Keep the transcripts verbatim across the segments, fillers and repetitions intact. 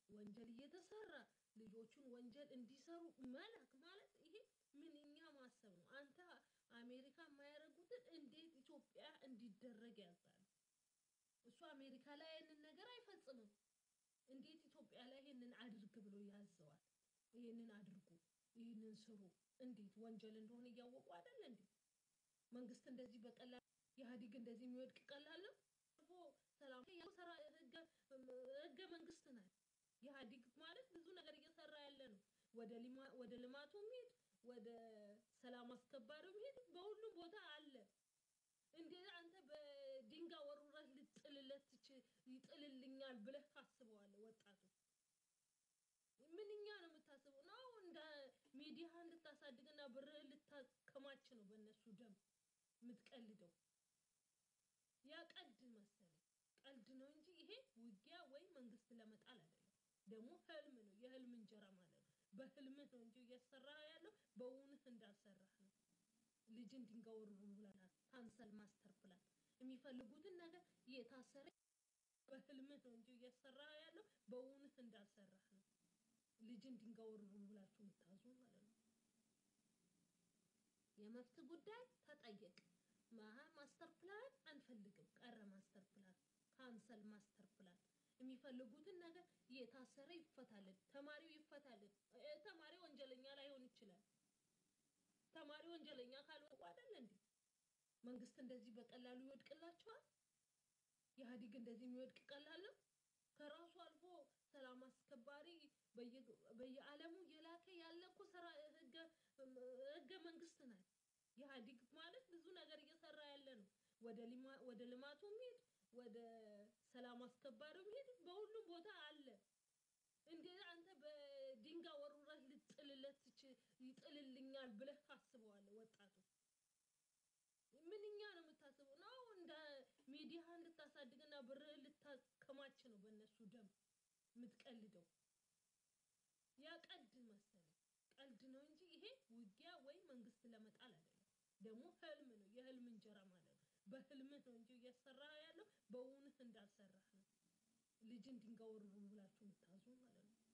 ወንጀል እየተሰራ ልጆቹን ወንጀል እንዲሰሩ መላክ ማለት ይሄ ምንኛ ማሰብ ነው አንተ አሜሪካ የማያረጉትን እንዴት ኢትዮጵያ እንዲደረግ ያዛል እሱ አሜሪካ ላይ አይንን ነገር አይፈጽምም እንዴት ኢትዮጵያ ላይ ይሄንን አድርግ ብሎ ያዘዋል ይሄንን አድርጉ ይሄንን ስሩ እንዴት ወንጀል እንደሆነ ያወቁ አይደል እንዴ መንግስት እንደዚህ በቀላል ያህዲግ እንደዚህ የሚወድቅ ቀላል ነው ሰላም ያሰራ ህገ ህገ መንግስት ነው ያህዲግ ማለት ብዙ ነገር እየሰራ ያለ ነው ወደ ሊማ ወደ ልማቱ ሄድ ወደ ሰላም አስከባሪው ሄድ በሁሉም ቦታ አለ እንዴ አንተ በድንጋ ወሩራት ልጥልለት ይጥልልኛል ብለህ ታስበዋለህ ወጣቱ ምንኛ ነው የምታስበው ነው እንደ ሚዲያ እንድታሳድግና ብር ልታከማች ነው በእነሱ ደም ምትቀልደው ያ ቀልድ መሰለኝ ቀልድ ነው እንጂ ይሄ ውጊያ ወይ መንግስት ለመጣል አይደለም ደሞ ህልም ነው የህልም እንጀራ ማለት ነው በህልም ነው እንጂ እየሰራ ያለው በእውነት እንዳልሰራህ ነው ልጅን ድንጋወሩ ብለናል ካንሰል ማስተር ፕላን የሚፈልጉትን ነገር የታሰረ በህልም ነው እንጂ እየሰራ ያለው በእውነት እንዳልሰራህ ነው ልጅን ድንጋወሩ ብላችሁ ምታዙ ማለት ነው የመፍት ጉዳይ ተጠየቅ ማሃ ማስተር ፕላን አንፈልግም ቀረ ማስተር ፕላን ካንሰል ማስተር ፕላን የሚፈልጉትን ነገር የታሰረ ይፈታልን ተማሪው ይፈታልን ተማሪው ወንጀለኛ ላይሆን ይችላል ተማሪው ወንጀለኛ ካልሆነ አይደል እንዴ መንግስት እንደዚህ በቀላሉ ይወድቅላቸዋል ያህዲግ እንደዚህ የሚወድቅ ቀላል ነው ከራሱ አልፎ ሰላም አስከባሪ በየዓለሙ የላከ ያለኩ ሰራ ህገ ህገ መንግስት ነው ያህዲግ ማለት ብዙ ነገር እየሰራ ያለ ነው ወደ ሊማ ወደ ልማቱ ሄድ ወደ ሰላም አስከባሪው ሄድ በሁሉም ቦታ አለ እንዴ አንተ በድንጋ ወሩራት ልጥልለት ይጥልልኛል ብለህ ታስበዋለህ ወጣቱ ምንኛ ነው የምታስበው ነው እንደ ሚዲያ እንድታሳድግና ብር ልታከማች ነው በእነሱ ደም ምትቀልደው ያ ቀልድ መሰለኝ ቀልድ ነው እንጂ ይሄ ውጊያ ወይ መንግስት ለመጣል አይደለም ደሞ ህልም ነው የህልም እንጀራ ማለት ነው በህልም ነው እንጂ እየሰራ ያለው በእውነት እንዳልሰራህ ነው ልጅን ድንጋወሩ ብላችሁ ምታዙ ማለት ነው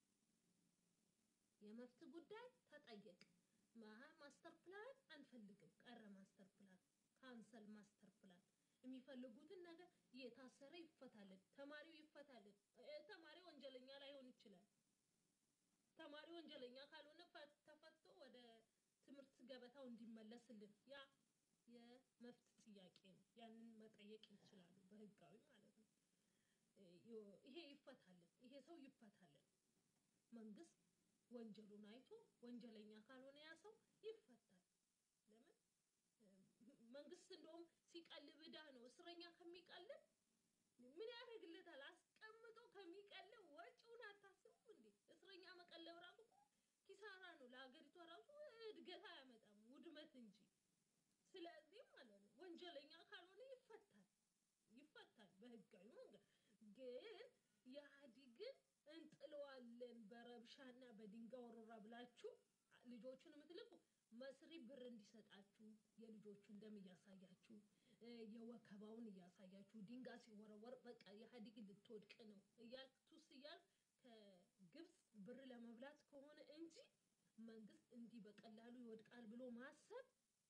የመፍት ጉዳይ ተጠየቅ ማሃ ማስተር ፕላን አንፈልግም ቀረ ማስተር ፕላን ካንሰል ማስተር ፕላን የሚፈልጉትን ነገር የታሰረ ይፈታልን ተማሪው ይፈታልን ተማሪው ወንጀለኛ ላይሆን ይችላል ተማሪው ወንጀለኛ ካልሆነ ተፈቶ ወደ ትምርት ገበታው እንዲመለስልን ያ የመፍት ጥያቄ ነው ያንን መጠየቅ ይችላሉ በህጋዊ ማለት ነው ይሄ ይፈታልን ይሄ ሰው ይፈታልን መንግስት ወንጀሉን አይቶ ወንጀለኛ ካልሆነ ያ ሰው ይፈታል ለምን መንግስት እንደውም ሲቀልብ ዳ ነው እስረኛ ከሚቀልብ ምን ያደርግለታል አስቀምጦ ከሚቀልብ ወጪውን አታስቡም እንዴ እስረኛ መቀለብ ራሱ ኪሳራ ነው ለሀገሪቷ ራሱ እድገት አያመጣም ውድመት እንጂ ስለዚህ ማለት ነው ወንጀለኛ ካልሆነ ይፈታል ይፈታል በህጋዊ መንገድ ግን ያህዲግን እንጥለዋለን በረብሻና በድንጋ ወረራ ብላችሁ ልጆቹን ምትልቁ መስሪ ብር እንዲሰጣችሁ የልጆቹን ደም ያሳያችሁ የወከባውን ያሳያችሁ ድንጋ ሲወረወር በቃ ያህዲግ ልትወድቅ ነው እያልቱስ እያል ከግብጽ ብር ለመብላት ከሆነ እንጂ መንግስት እንዲ በቀላሉ ይወድቃል ብሎ ማሰብ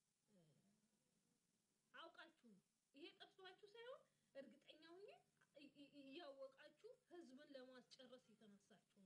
አውቃችሁ ይሄ ጠፍቷችሁ ሳይሆን እርግጠኛ ሆኜ ያወቃችሁ ህዝብን ለማስጨረስ የተነሳችሁ